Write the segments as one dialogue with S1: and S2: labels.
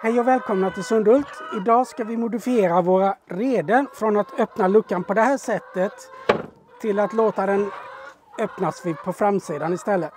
S1: Hej och välkomna till Sundhult. Idag ska vi modifiera våra reden från att öppna luckan på det här sättet till att låta den öppnas på framsidan istället.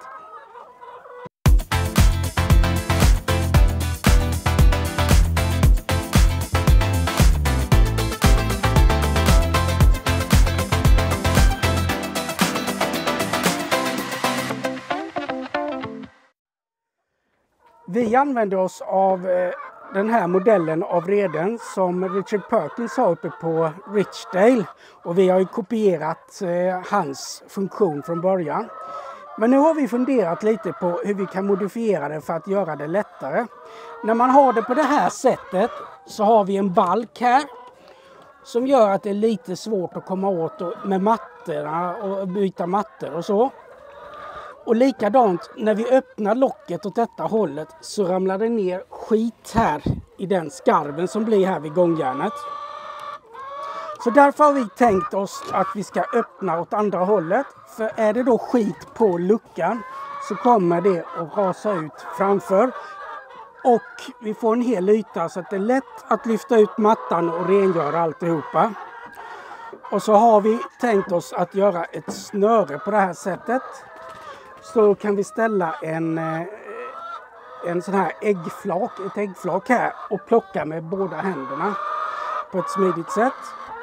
S1: Vi använder oss av den här modellen av reden som Richard Perkins har uppe på Richdale. Och vi har ju kopierat hans funktion från början. Men nu har vi funderat lite på hur vi kan modifiera det för att göra det lättare. När man har det på det här sättet så har vi en balk här. Som gör att det är lite svårt att komma åt med mattorna och byta mattor och så. Och likadant när vi öppnar locket åt detta hållet så ramlar det ner skit här i den skarven som blir här vid gångjärnet. Så därför har vi tänkt oss att vi ska öppna åt andra hållet. För är det då skit på luckan så kommer det att rasa ut framför. Och vi får en hel yta så att det är lätt att lyfta ut mattan och rengöra alltihopa. Och så har vi tänkt oss att göra ett snöre på det här sättet. Så kan vi ställa en sån här ett äggflak här och plocka med båda händerna på ett smidigt sätt.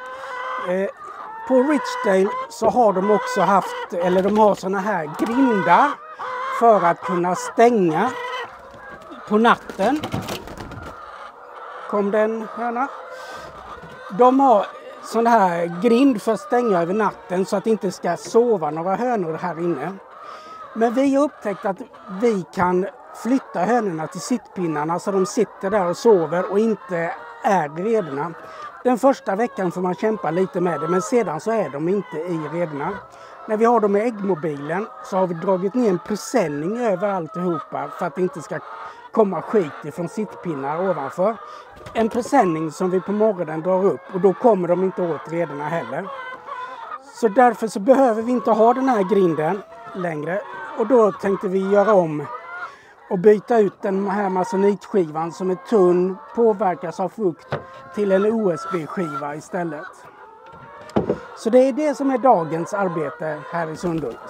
S1: På Richdale så har de också haft, eller de har såna här grindar för att kunna stänga på natten. Kom den höna? De har sån här grind för att stänga över natten så att det inte ska sova några hönor här inne. Men vi har upptäckt att vi kan flytta hönorna till sittpinnarna så de sitter där och sover och inte är redorna. Den första veckan får man kämpa lite med det, men sedan så är de inte i redorna. När vi har dem i äggmobilen så har vi dragit ner en presenning över alltihopa för att det inte ska komma skit ifrån sittpinnar ovanför. En presenning som vi på morgonen drar upp och då kommer de inte åt redorna heller. Så därför så behöver vi inte ha den här grinden längre. Och då tänkte vi göra om och byta ut den här masonitskivan som är tunn, påverkas av fukt, till en OSB-skiva istället. Så det är det som är dagens arbete här i Sundhult.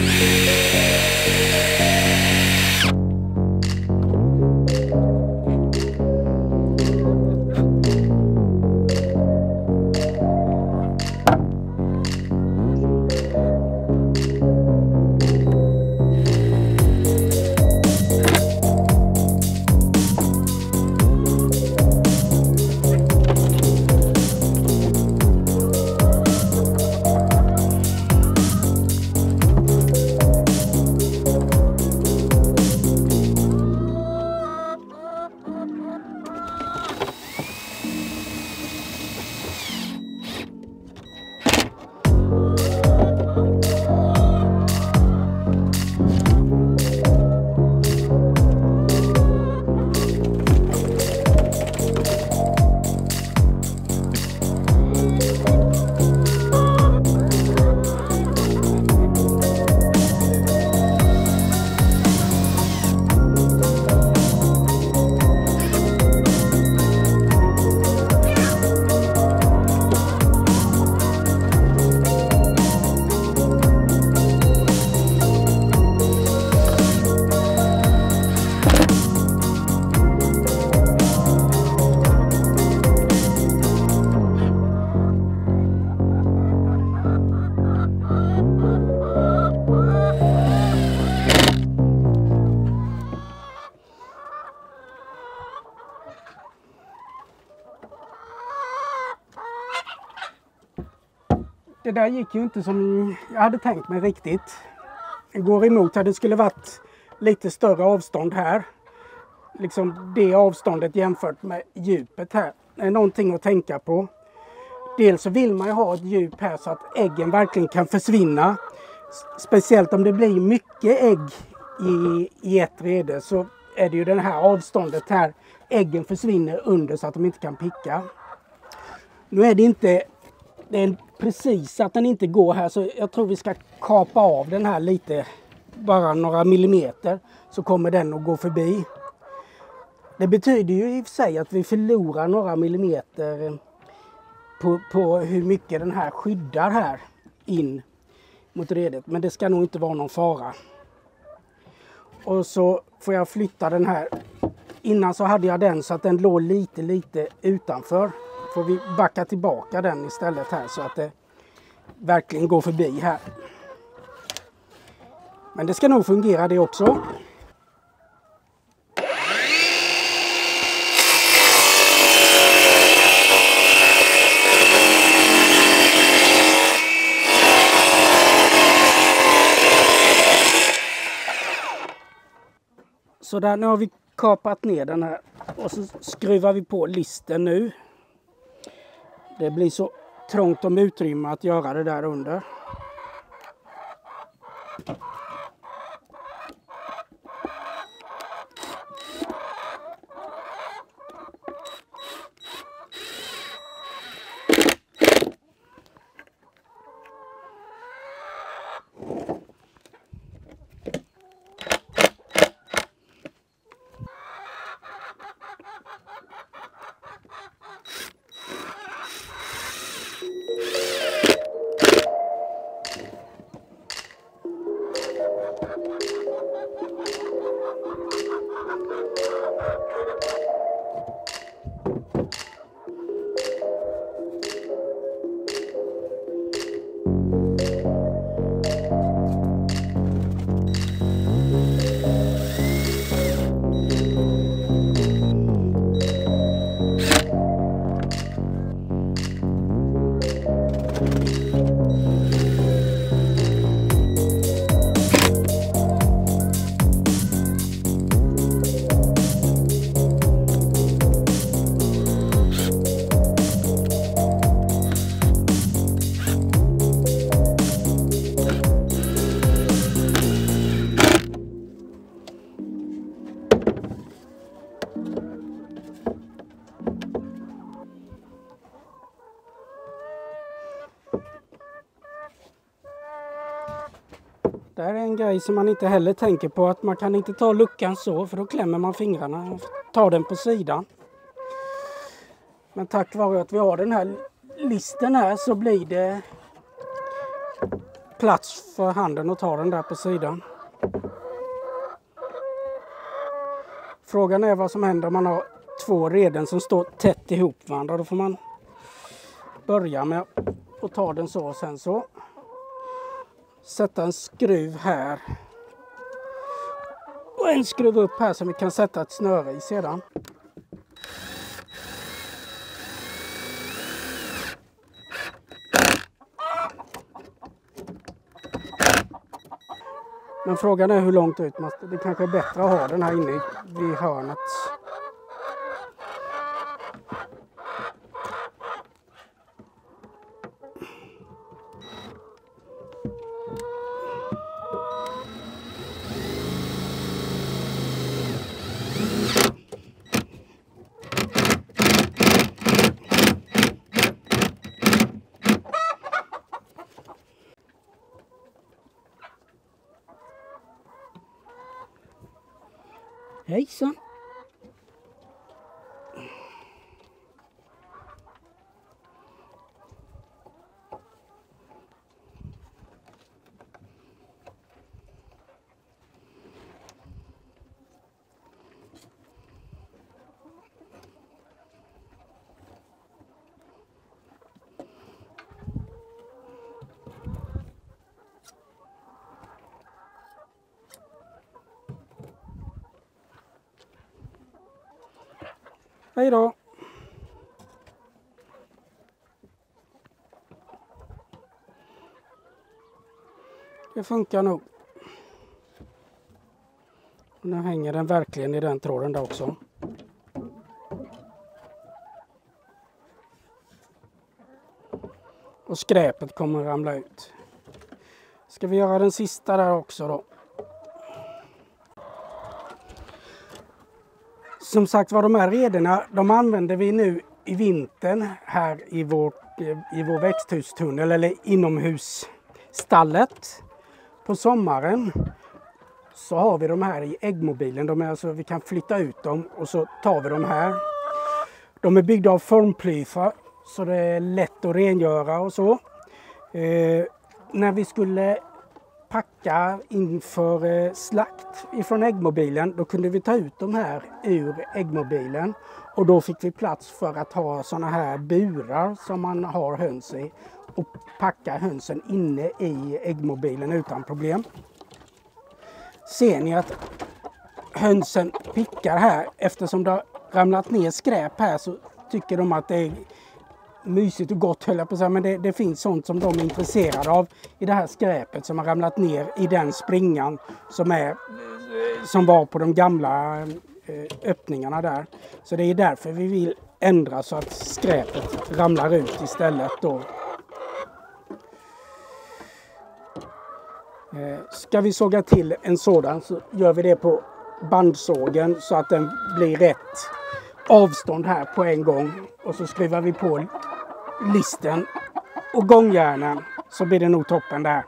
S1: Det där gick ju inte som jag hade tänkt mig riktigt. Det går emot här. Det skulle varit lite större avstånd här. Liksom det avståndet jämfört med djupet här. Det är någonting att tänka på. Dels så vill man ju ha ett djup här så att äggen verkligen kan försvinna. Speciellt om det blir mycket ägg i ett rede så är det ju det här avståndet här. Äggen försvinner under så att de inte kan picka. Nu är det inte... Det är precis att den inte går här så jag tror vi ska kapa av den här lite, bara några millimeter så kommer den att gå förbi. Det betyder ju i och för sig att vi förlorar några millimeter på hur mycket den här skyddar här in mot redet, men det ska nog inte vara någon fara. Och så får jag flytta den här. Innan så hade jag den så att den låg lite utanför. Får vi backa tillbaka den istället här så att det verkligen går förbi här. Men det ska nog fungera det också. Så där, nu har vi kapat ner den här och så skruvar vi på listen nu. Det blir så trångt om utrymme att göra det där under. Det här är en grej som man inte heller tänker på, att man kan inte ta luckan så för då klämmer man fingrarna och tar den på sidan. Men tack vare att vi har den här listen här så blir det plats för handen att ta den där på sidan. Frågan är vad som händer om man har två reden som står tätt ihop varandra. Då får man börja med att ta den så och sen så sätta en skruv här. Och en skruv upp här som vi kan sätta ett snöre i sedan. Men frågan är hur långt ut man ska. Det kanske är bättre att ha den här inne vid hörnet. Hejsan! Hej då! Det funkar nog. Nu hänger den verkligen i den tråden där också. Och skräpet kommer ramla ut. Ska vi göra den sista där också då? Som sagt var, de här rederna, de använder vi nu i vintern här i vår växthustunnel eller inomhusstallet. På sommaren så har vi de här i äggmobilen. De är alltså, vi kan flytta ut dem och så tar vi dem här. De är byggda av formplyfar så det är lätt att rengöra och så. När vi skulle packa inför slakt ifrån äggmobilen, då kunde vi ta ut de här ur äggmobilen och då fick vi plats för att ha såna här burar som man har höns i och packa hönsen inne i äggmobilen utan problem. Ser ni att hönsen pickar här? Eftersom det har ramlat ner skräp här så tycker de att det är mysigt och gott, höll jag på att säga, men det finns sånt som de är intresserade av i det här skräpet som har ramlat ner i den springan som var på de gamla öppningarna där. Så det är därför vi vill ändra så att skräpet ramlar ut istället då. Ska vi såga till en sådan så gör vi det på bandsågen så att den blir rätt avstånd här på en gång. Och så skruvar vi på listen och gångjärnen så blir det nog toppen där.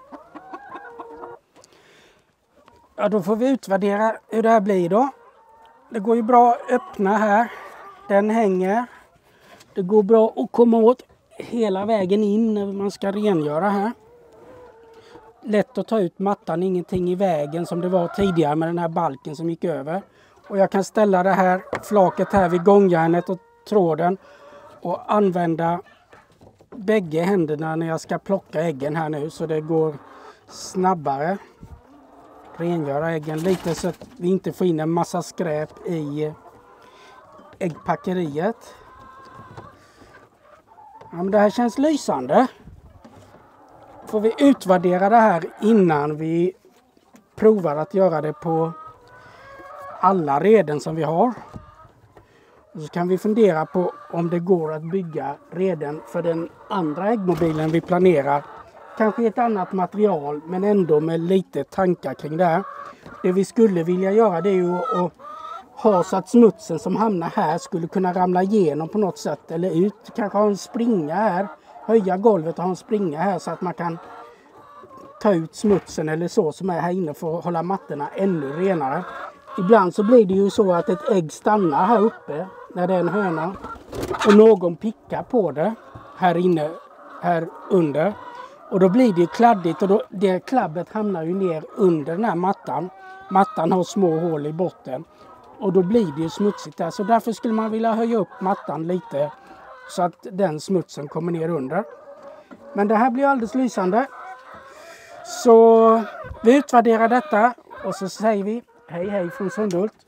S1: Ja, då får vi utvärdera hur det här blir då. Det går ju bra att öppna här. Den hänger. Det går bra att komma åt hela vägen in när man ska rengöra här. Lätt att ta ut mattan, ingenting i vägen som det var tidigare med den här balken som gick över. Och jag kan ställa det här flaket här vid gångjärnet och tråden och använda bägge händerna när jag ska plocka äggen här nu så det går snabbare. Rengöra äggen lite så att vi inte får in en massa skräp i äggpackeriet. Ja, men det här känns lysande. Får vi utvärdera det här innan vi provar att göra det på alla reden som vi har. Och så kan vi fundera på om det går att bygga reden för den andra äggmobilen vi planerar. Kanske ett annat material men ändå med lite tankar kring det här. Det vi skulle vilja göra det är ju att ha så att smutsen som hamnar här skulle kunna ramla igenom på något sätt eller ut. Kanske ha en springa här, höja golvet och ha en springa här så att man kan ta ut smutsen eller så som är här inne för att hålla mattorna ännu renare. Ibland så blir det ju så att ett ägg stannar här uppe när det är en höna och någon pickar på det här inne, här under. Och då blir det ju kladdigt och det klabbet hamnar ju ner under den här mattan. Mattan har små hål i botten och då blir det ju smutsigt där. Så därför skulle man vilja höja upp mattan lite så att den smutsen kommer ner under. Men det här blir alldeles lysande. Så vi utvärderar detta och så säger vi hej hej från Sundhult.